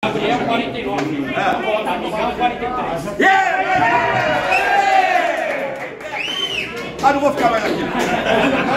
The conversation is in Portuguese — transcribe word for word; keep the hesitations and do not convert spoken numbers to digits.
Gabriel, quarenta e nove. É. Amigão, quarenta e três. Yeah! Ah, não vou ficar mais aqui.